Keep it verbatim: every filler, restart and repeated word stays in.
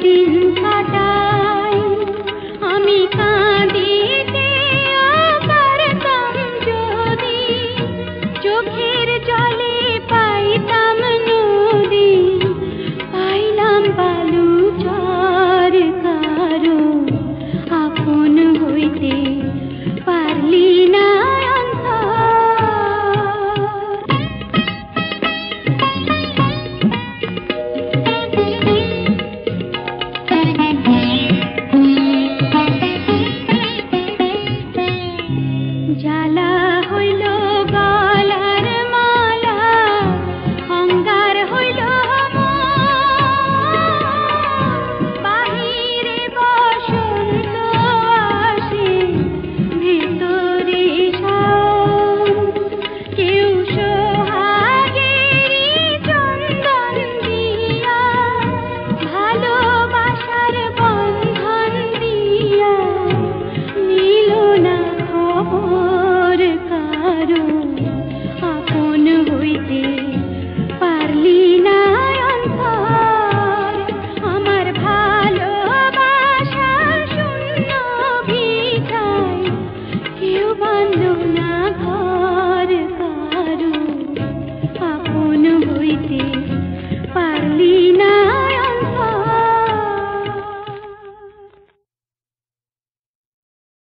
দিন কাটাই আমি কাঁদিতে পারতাম যদি চোখের জলে পাইতাম নদী পাইলাম বালু চর কারো আপন হইতে পারলি না জ্বালা হইল গলার মালা অঙ্গার হইল বাহিরে বসন্ত আসে ভেতরে কেউ সোহাগেরই চন্দন দিয়া ভালোবাসার বন্ধন দিয়া নিল না খবর কারো আপন হইতে